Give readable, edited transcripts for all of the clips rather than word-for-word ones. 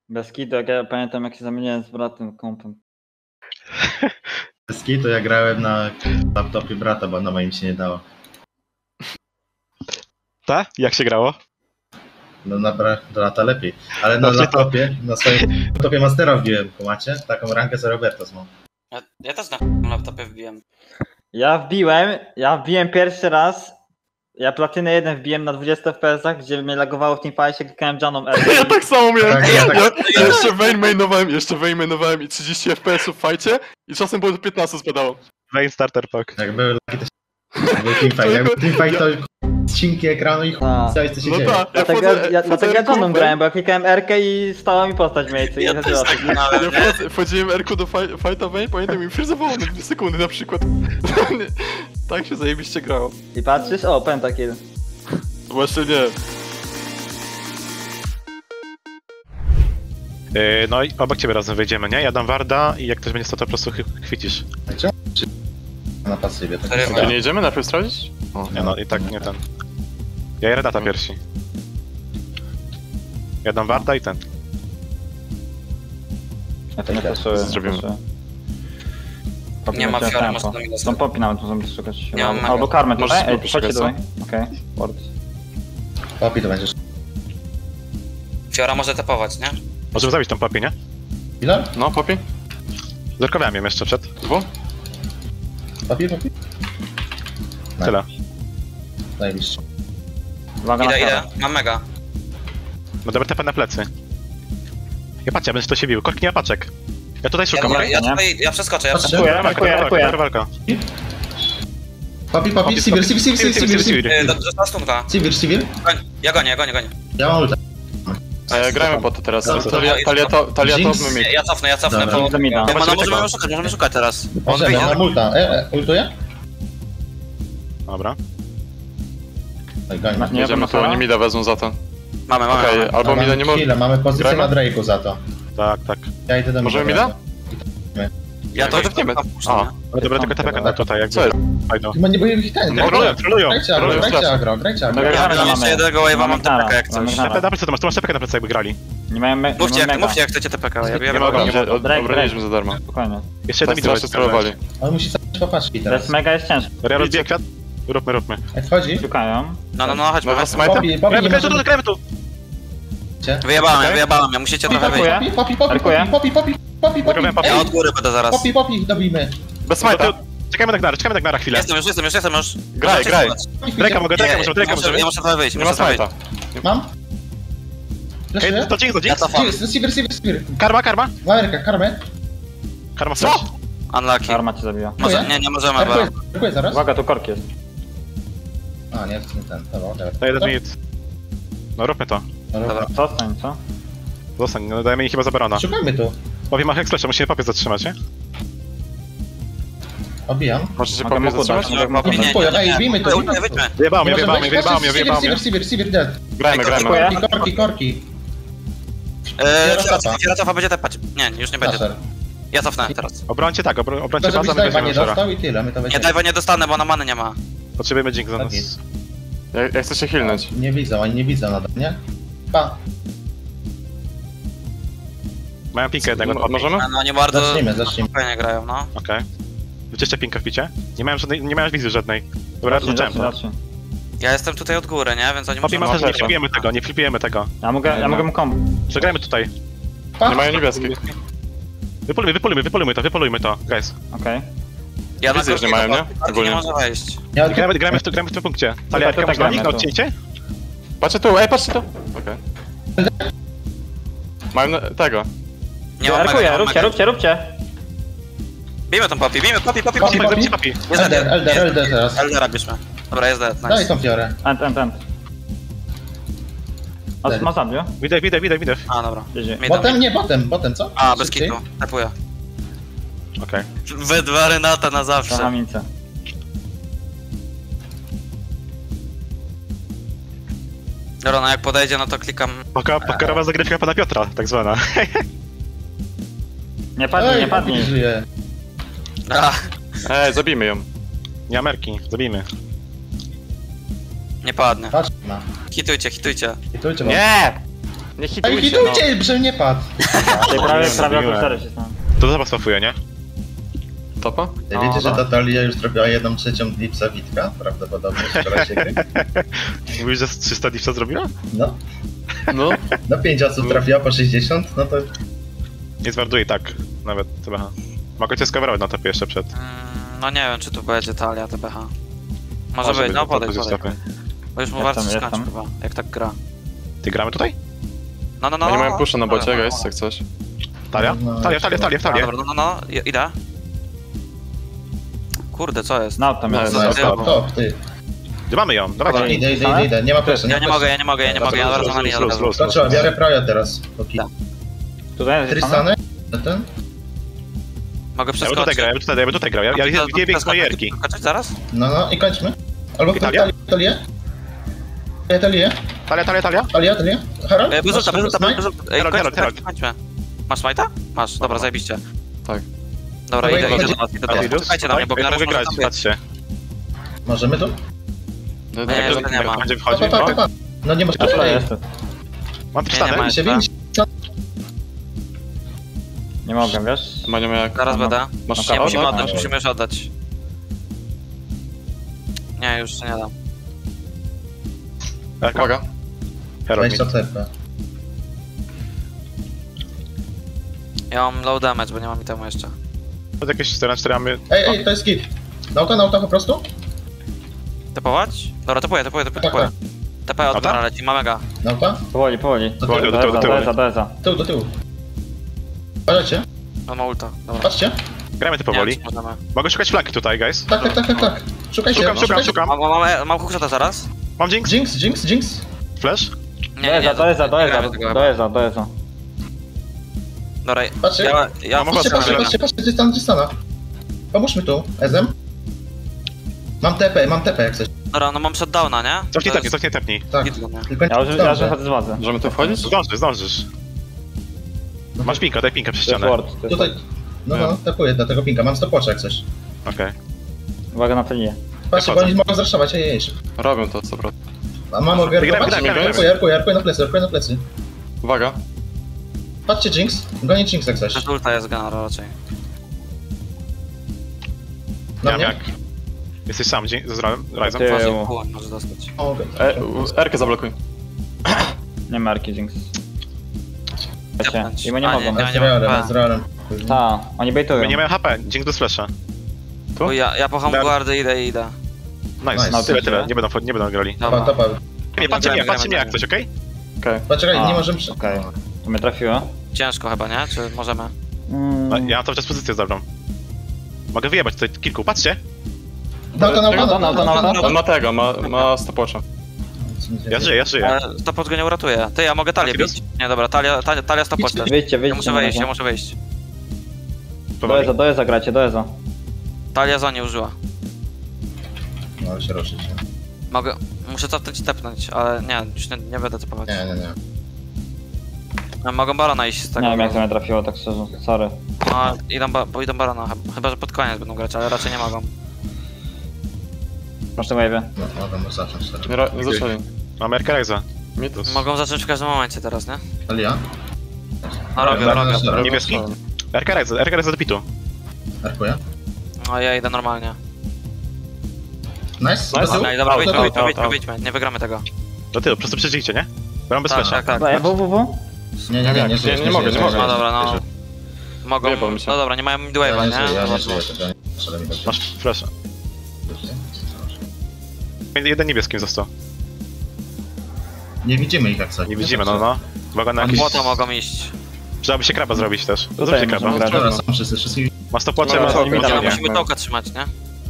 Bez kitu, jak ja pamiętam jak się zamieniłem z bratem kompem. Bez kitu ja grałem na laptopie brata, bo na moim się nie dało. Tak? Jak się grało? No na brata lepiej. Ale na laptopie, na swoim laptopie Mastera wbiłem, kumacie? Taką rankę co Robertos mam. Ja też na laptopie wbiłem. Ja wbiłem pierwszy raz. Ja platynę 1 wbiłem na 20 FPS-ach, gdzie mnie lagowało w Teamfightie, klikałem Janą R. Ja tak samo miałem. Tak, Ja jeszcze mainmainowałem i 30 FPS w fajcie i czasem było do 15 spadało. Main starter pack. Jak były laki też był teamfight. Jak był teamfight to ścinki ekranu i chciałeś co się dzieje. tak, Dlatego ja Janą grałem, bo ja klikałem R-kę i stała mi postać w miejscu. Ja też tak grałem, nie? Wchodziłem R-ku do fighta main, pamiętam i freezowało na 2 sekundy na przykład. Tak się zajebiście grało. I patrzysz, o, pentakill. Właśnie nie. No i obok ciebie razem wejdziemy, nie? Ja dam warda i jak ktoś będzie stał, to po prostu chwycisz. Na pasywie. Tak Serio? To nie jedziemy najpierw sprawdzić? Nie no, i tak nie ten. Ja Redata pierwsi. Ja dam warda i ten. Ja to nie pasuje. Zrobimy. Nie ma fiora, można do mnie Są dostać. popi nawet możemy szukać. Nie mam Albo karmę Możesz tutaj. Ej, popi chodźcie szukać, tutaj. Okej, ward. Popi to będziesz. Fiora może tapować, nie? Możemy zabić tą papię, nie? Ile? No, papi. Zerkowałem ją jeszcze przed. Dwu? Popi? Tyle. Zajebiście. Uwaga na Idę. karmę. Mam mega. No dobra, tepa na plecy. Ja patrzę, będę to się bił. Korki nie ma paczek. Ja tutaj szukam. Ja przeskoczę, ja Patrzcie. przeskoczę. Arkuję. Walka. Popi, Sivir. Dostała stunka. Sivir. Ja gonię. Ja mam ulta. Grajmy po to teraz. Talia Ja cofnę, Dobra. bo... Do mida. No możemy szukać teraz. On Możemy, wyjdzie. mam ulta. Ultuję? Dobra. Oj, goń. Nie, Jedziemy tu, oni mida wezmą za to. Mamy. Albo mida nie może. Chwilę, mamy pozycję Gramy? na Drake'u za to. Tak. Ja idę do Możemy mida? mida? Ja to Tepniemy. A. No dobra, tylko tepeka na tutaj, jakby. Co jest? Fajno. Chyba nie boję ich ten. Trolują. Grajcie agro. Ja jeszcze jednego wave'a mam TPK jak coś. Na plecy to masz, tu masz tepeka na plecy jakby grali. Nie mają Mówcie jak chcecie TPK, ja Nie mogą, obroniliśmy za darmo. Spokojnie. Jeszcze jeden video strolowali. On musi zacząć popatrzki teraz. Bez mega jest ciężko. Ja rozbiję kwiat. Róbmy. Jak wchodzi? Szukają. No, chodźmy. Popi, nie możemy... Grajmy tu. Wyjebałem, ja musicie trochę wyjść. Popi. Ja od góry będę zaraz. Popi, dobijmy. Bez smajta. Czekajmy tak na chwilę. Jestem już. Graj. Drake'a możemy. Ja muszę trochę wyjść, Nie ma smajta. Mam? Fleszuję? To Jinx. Ja cofam. Sivir. Karma. Mamerka, karmę. Karma flash. Unlucky. Arma cię zabiła. Może, nie możemy, bo... Dziękuję zaraz. Uwaga, tu kork jest. A, nie, to nie ten. Dobra. To jeden mit. No róbmy to. Dobra. Zostań, co? Zostań, no dajemy ich chyba za barona. Szukajmy tu. Powie ma hex flasha, musimy papier zatrzymać, nie? Obijam. Możecie Mogę mu podać. Ej, bijmy to. Wyjdźmy. Wyjebałem mnie. Sivir dead. Grajmy. Korki. Fiora cofa będzie tepać. Nie, już nie będzie. Ja cofnę teraz. Obrońcie Żebyś bazę, my dajwa weźmiemy nie Shora. dostał i tyle, my to Nie, weźmiemy. dajwa nie dostanę, bo na many nie ma. Potrzebujemy Jinx za nas. Ja chcę się healnąć. Nie widzą, oni nie widzą nadal, nie? Pa. Mają pinkę jednego. Możemy? No nie bardzo... Zacznijmy. Spokojnie grają, no. Okej. Wyczyście pinkę w picie? Nie mają wizji żadnej. Dobra, zacząłem to. Zacznij. Ja jestem tutaj od góry, nie? Więc oni Popi muszą... ma też, nie flipujemy tego. Ja mogę mu komp. Przegrajmy tutaj. Pa. Nie mają niebieskich. Wypolujmy to, guys. Okej. Ja na Widzę, że korki nie mają, nie? nie Ogólnie. może wejść. Gramy w tym punkcie. Talia, Tutaj jakaś na nich na gramy, odcięcie? Patrzcie tu, patrzcie tu! Okej. Mają tego. Nie mam Arkuję, mega. róbcie. Bijmy tą Popi. Papi. Elder teraz. Eldera bierzmy. Dobra, jest dead, Daj nice. tą fiorę. End. Ma zabił? Widzę. A, dobra. Potem, co? A, bez Szybciej? kitu. Tapuję. Okej. We dwa Renata na zawsze. Zahamince. Dobra, no jak podejdzie, no to klikam... Pokerowa zagrywka pana Piotra, tak zwana. Nie padnij. Popi żyje. Zabijmy ją. Nie Amerki, zabijmy. Nie padnie. Patrz, ma. Hitujcie. Hitujcie, bo... Nie! Nie Ej, hitujcie, hitujcie, żebym nie padł. Tej prawie zrobiłem. od 4 się stało. To zaraz pafuję, nie? Topa? Ej, wiecie, że ta Talia już zrobiła 1/3 Dipsa Witka? Prawdopodobnie w czasie gry. Mówisz, że z 300 dipsa zrobiła? No, No. no 5 osób trafiła po 60, no to... Nie zwarduję tak, nawet TBH. Mogę cię skawerować na topie jeszcze przed. No nie wiem, czy tu będzie talia TBH. Może Może być, no być, podejdź, to podejdź. stopy. Bo już mu Jak warto tam, jak skończyć tam? chyba, jak tak gra. Ty gramy tutaj? No, no, no. Oni mają pusza na bocie, Dobra, guys, jak coś. Talia? No, Talia. Dobra, no, idę. Kurde, co jest? No, tam jest. No, No, jest. to, ty. Gdzie mamy ją? Dobra, Dawaj. idę, nie ma presji. Ja nie mogę, ja nie mogę, ja zaraz na linię od razu. Skoczyła, biorę Praja teraz. Póki. Tak. Tutaj jest Tristany? Ten? Mogę Ja bym tutaj grał, ja bym tutaj grał. Ja nie bieg z mojej erki. Skoczyć zaraz? No i kończmy. Albo Italia? Talia? Talia? Harald? Bez ulta, bez ulta, Smite? bez ulta. Ej, Herald. kończmy. Masz smite'a? Masz, dobra, Mam. zajebiście. Tak. Dobra, Dobra, idę chodzi- do was, idę do Dawaj, was. Czekajcie na mnie, bo ja Gnarysz mogę może grać, tam być. patrzcie. Możemy tu? No, Nie, nie, jeszcze nie ma. Będzie wchodził, Tak. no. No nie masz A tutaj Ej, jest. Mam Nie Tristanę. ma. Wincie, tak. wincie. Nie mogę, wiesz? Maniu jak... Zaraz będę. Masz Nie, kartę? musimy No, oddać, no. musimy już oddać. Nie, już się nie dam. Uwaga. Herald 20 CP. Ja mam low damage, bo nie mam itemu jeszcze. To jakieś 4-4 mamy. Ej, to jest git. Nauta po prostu? Tepować? Dobra, tepuję. Tak. TP od Dobra? Gana leci, mamy ga. Nauta? Powoli. Powoli, do tyłu. Doeza. Do tyłu. Uważajcie, On ma ulta, dobra. patrzcie. Gramy tu Nie wiem, powoli. czy możemy. Mogę szukać flanki tutaj, guys. Tak. Szukajcie, Szukam. Mam hookshota zaraz? Mam Jinx. Jinx. Flash. Nie, Doeza. Dobra, Patrzcie. ja Mam Patrzcie, Tristana. Pomóżmy tu, Ezem. Mam TP jak coś. Dobra, no mam shutdowna, nie? Cofnij, tepnij. Tak. Gitlo, nie? Tylko Ja już wychodzę z władzy. Możemy tu wchodzić? Zdążysz. Masz pinka, daj pinka przez To jest ścianę. ward. to jest Tutaj. ward. No, tapuję do tego pinka. Mam stopwatcha jak coś. Okej. Uwaga na talię. Patrzcie, bo oni mogą zraszować, Robią to, co prawda. A mam ogarnąć. Gramy. Arkuję na plecy. Uwaga. Patrzcie Jinx. Gonię Jinx jak coś. Też ulta jest Gana raczej. Na Ja mnie? jak. Jesteś sam, z Ryzem? Ty- Twarzy kółek może dostać. O, okej. Erkę zablokuj. Nie ma Arki Jinx. Tepnąć. I my nie A, mogą. nie, nie. Z realem. Ta, oni bejtują. My nie mają HP, Jinx bez flasha. Bo ja po guardy idę. Nice, Nice. tyle. Nie będą grali. Dobra. Topa. Nie, patrzcie mnie jak coś, okej? Okej. Poczekaj, A, nie możemy... Okej. To mnie trafiło. Ciężko chyba, nie? Czy możemy? No, ja mam cały czas pozycję dobrą. Mogę wyjebać tutaj kilku, patrzcie. Nauta. On ma tego, ma stopwatcha. Ja żyję. Stopwatch go nie uratuje. Ty, ja mogę talię Serious? bić. Nie, dobra, talia stopwatch też. Wyjdźcie. Ja muszę wyjść. Powoli. Doeza gracie, Doeza. Talia za nie użyła. No, ale się ruszyć. Muszę cofnąć i tepnąć, ale nie, już nie będę tepować. Nie. Mogą barona iść z tego. Nie wiem jak to mnie trafiło, tak szczerze. Sorry. No, idą barona, chyba że pod koniec będą grać, ale raczej nie mogą. Proszę wave'ie. No, mogę zacząć teraz. Nie zaczęli. Mamy Erkereza. Mitus. Mogą zacząć w każdym momencie teraz, nie? Talia? No robię. Niebieski? Erkereza do pitu. Arkuję. No ja idę normalnie. Nice. Okej, dobra, to. wyjdźmy, nie wygramy tego. Do tyłu, po prostu przeżyjcie, nie? Bo mam bez flasha. Tak. www? Nie mogę. No dobra, no. Mogą, Wyjebał mi się. no dobra, nie mają midwave'a, nie? Ja No, nie żyję, tego nie Masz flasha. Jeden niebieskim został. Nie widzimy ich jak coś. Nie widzimy, no. Uwaga na jakieś... Młoto mogą iść. Przydałoby się kraba zrobić też. Tutaj Zróbcie możemy kraba. grać. Dobra, są wszystkich. Ma stopwatcha, No, ma to nie Ale widzimy. musimy tołka trzymać, nie?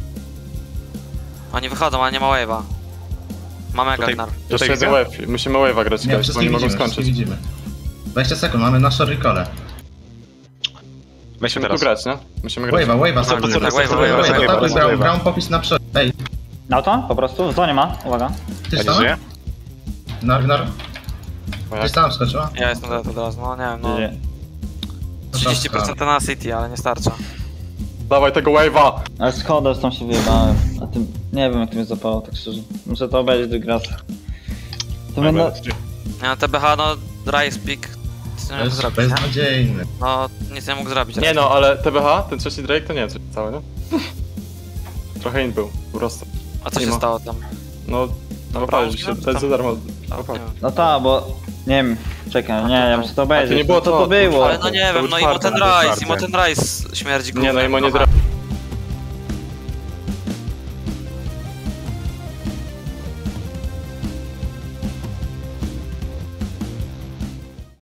Oni wychodzą, ale nie ma wave'a. Mamy Tutaj- Gagnar. Jeszcze Tutaj jeden widzę. wave. Musimy wave'a grać, Nie, guys, bo wszystkich oni mogą widzimy, skończyć. wszystkich widzimy. 20 sekund, mamy nasze recole. Weźmy Musimy tu teraz. grać, nie? Musimy grać. Wave'a, Co, co, co, Wave'a. Brown popis na przód. Ej, Nauta? Po prostu? W zonie ma. Uwaga. ty Ja nie sam? żyję? Nargnar? O Ty jak? sam skoczyła? Ja jestem dead od razu, no nie wiem, no. GG. 30% na City, ale nie starcza. Dawaj tego wave'a! Ale szkoda, że tam się wyjebałem. A tym, nie wiem jak to mnie zapało, tak szczerze. Muszę to obejrzeć drugi raz. To będę... Nie, no TBH, no Dry Speak, nic nie To mógł jest zrobić, nie? beznadziejny. No, nic nie mógł zrobić. Nie no, ale TBH, ten trzeci Drake to nie wiem, co całe, nie? Trochę in był, po prostu. A co się mimo. stało tam? No, naprawdę, że się bez za darmo... Nie. No ta, bo nie wiem, czekaj, nie wiem, czy to będzie. nie było co to, to było? Ale no nie To wiem, był no czwarty, Imo ten to był Rice, czwarty. Imo ten Rice śmierdzi Nie no, gównem Imo nie trochę.